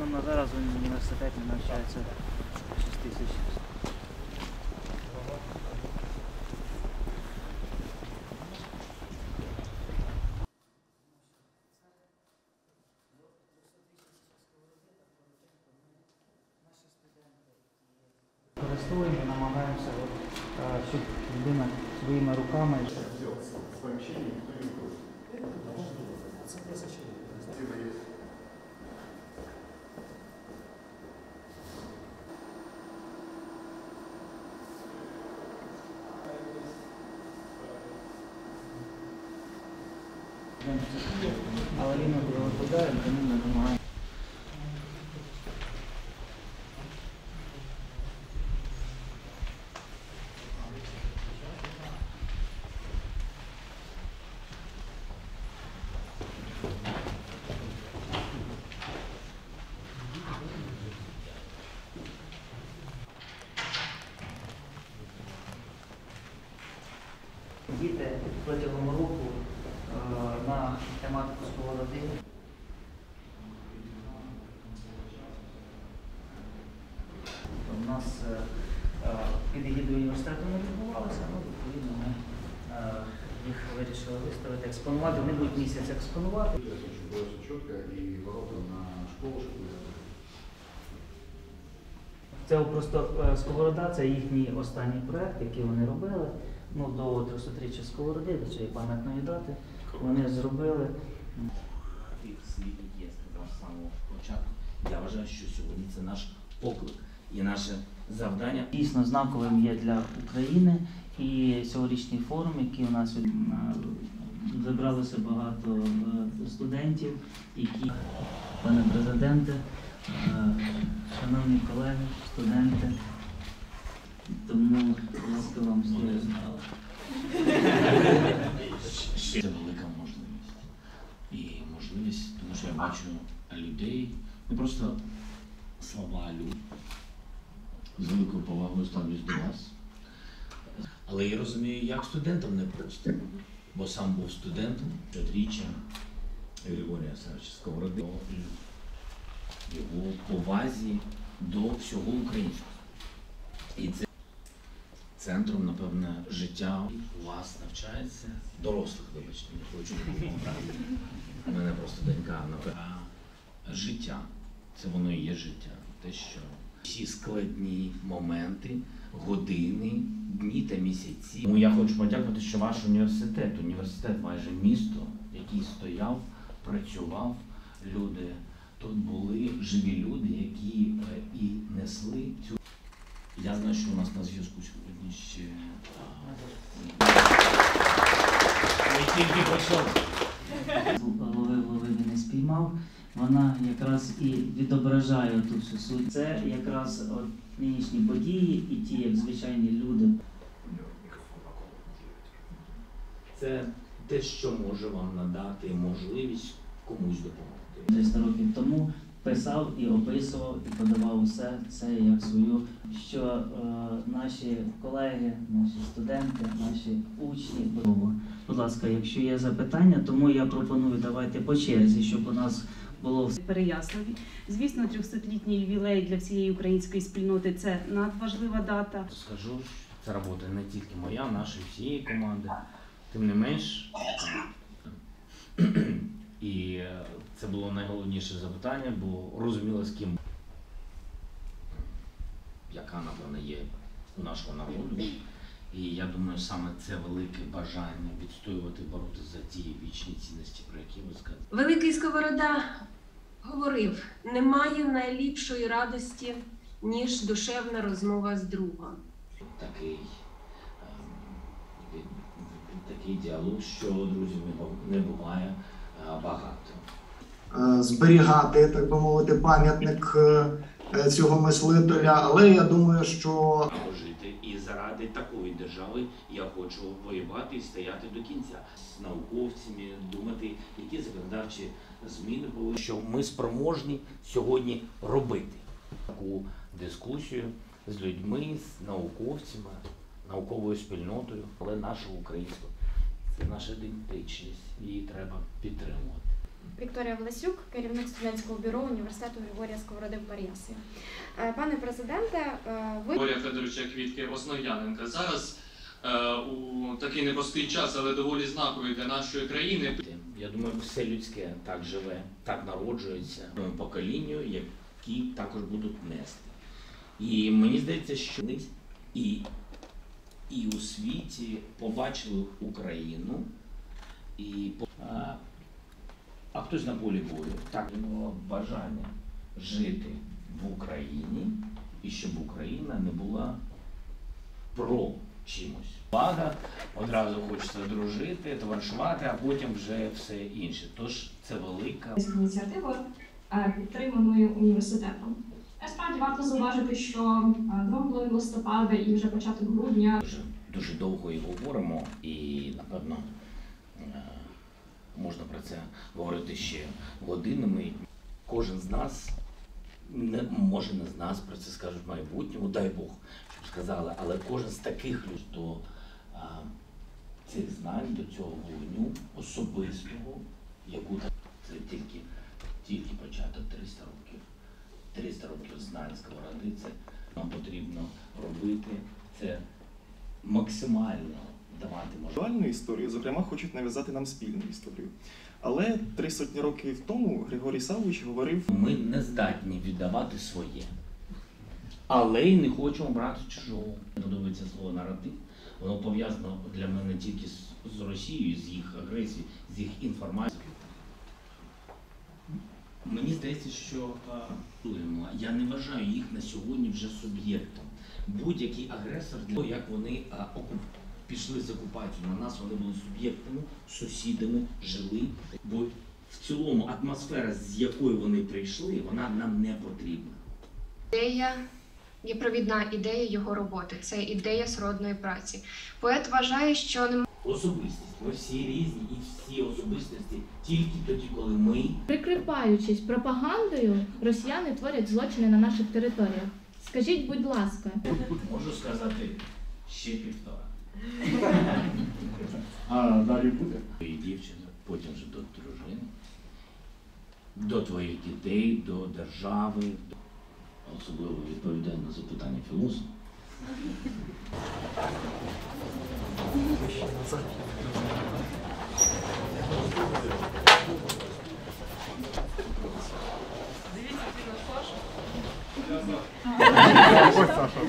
Станом на зараз в університеті навчається 6 тисяч. Користуємо, намагаємося, щоб людина своїми руками. Але він випадає, тому ми намагаємося. Діти протягом року на тематику сковороди. У нас під егідою університету не відбувалося, відповідно ми їх вирішили виставити, експонувати. Вони будуть місяць експонувати. Було все чітко і ворота на школу, щоб Це просто Сковорода, це їхній останній проєкт, який вони робили. До 300-річчя Сковороди, до цієї пам'ятної дати. Вони зробили. Світ є, сказав з самого початку. Я вважаю, що сьогодні це наш поклик і наше завдання. Дійсно знаковим є для України і цьогорічний форум, який у нас зібралося багато студентів, які, пане президенте, шановні колеги, студенти, тому ласка вам слово. Це велика можливість. І можливість, тому що я бачу людей, не просто слова людей. З великою повагою ставлюсь до вас. Але я розумію, як студентам не просто. Бо сам був студентом, щоріччя Григорія Савича Сковороди, його повазі до всього українського. І це центром, напевне, життя у вас навчається, дорослих, вибачте, не хочу нікого образити. У мене просто донька, напевне, життя. Це воно і є життя. Те, що всі складні моменти, години, дні та місяці. Тому я хочу подякувати, що ваш університет майже місто, який стояв, працював, люди. Тут були живі люди, які і несли цю. Я знаю, що у нас на зв'язку сьогодні ще не тільки почали. Лови він не спіймав. Вона якраз і відображає ту всю суть. Це якраз нинішні події і ті, як звичайні люди. Це те, що може вам надати можливість комусь допомогти. 300 років тому писав і описував, і подавав усе це як свою, що наші колеги, наші студенти, наші учні. Будь ласка, якщо є запитання, тому я пропоную, давайте по черзі, щоб у нас було все. Переяславі. Звісно, 300-літній ювілей для всієї української спільноти – це надважлива дата. Скажу, що це робота не тільки моя, нашої всієї команди. Тим не менш, і це було найголовніше запитання, бо розуміло, з ким, яка, напевно, є у нашого народу. І я думаю, саме це велике бажання відстоювати, боротися за ті вічні цінності, про які ви сказали. Великий Сковорода говорив: немає найліпшої радості, ніж душевна розмова з другом. Такий діалог, що, друзі, не буває багато. Зберігати, так би мовити, пам'ятник цього мислителя, але я думаю, що Жити і заради такої держави я хочу воювати і стояти до кінця. З науковцями думати, які законодавчі зміни були, що ми спроможні сьогодні робити таку дискусію з людьми, з науковцями, науковою спільнотою, але нашу українську. Це наша ідентичність, її треба підтримувати. Вікторія Власюк, керівник студентського бюро університету Григорія Сковороди в Переяславі. Пане президенте, ви... Григорія Федоровича Квітки Основ'яненка. Зараз у такий непростий час, але доволі знаковий для нашої країни. Я думаю, все людське так живе, так народжується поколінню, які також будуть нести. І мені здається, що і у світі побачили Україну, а хтось на полі бою. Так, було бажання жити в Україні і щоб Україна не була про чимось. Влада, одразу хочеться дружити, товаришувати, а потім вже все інше. Тож це велика ініціатива, підтриманою університетом. Насправді варто зауважити, що 2 листопада і вже початок грудня дуже довго і говоримо, і напевно можна про це говорити ще годинами. Кожен з нас, може не з нас, про це скажуть в майбутньому, дай Бог, щоб сказали, але кожен з таких людей до цих знань, до цього вогню особистого, яку це тільки початок 300 років. 300 років знань Сковороди, це нам потрібно робити, це максимально давати можливість. Дуальну історію, зокрема, хочуть нав'язати нам спільну історію. Але 300 років тому Григорій Саввич говорив: ми не здатні віддавати своє, але й не хочемо брати чужого. Мені подобається слово наратив, воно пов'язано для мене тільки з Росією, з їх агресією, з їх інформацією. Мені здається, що я не вважаю їх на сьогодні вже суб'єктом. Будь-який агресор, для того, як вони пішли з окупацію на нас, вони були суб'єктами, сусідами, жили. Бо в цілому атмосфера, з якої вони прийшли, вона нам не потрібна. Ідея є провідна ідея його роботи. Це ідея сродної праці. Поет вважає, що не Особистість. Ми всі різні і всі особистості тільки тоді, коли ми... Прикриваючись пропагандою, росіяни творять злочини на наших територіях. Скажіть, будь ласка. Можу сказати ще 1,5. А далі буде? Твої дівчини, потім вже до дружини, до твоїх дітей, до держави. Особливо відповідаю на запитання філософа. Дивіться, Саша.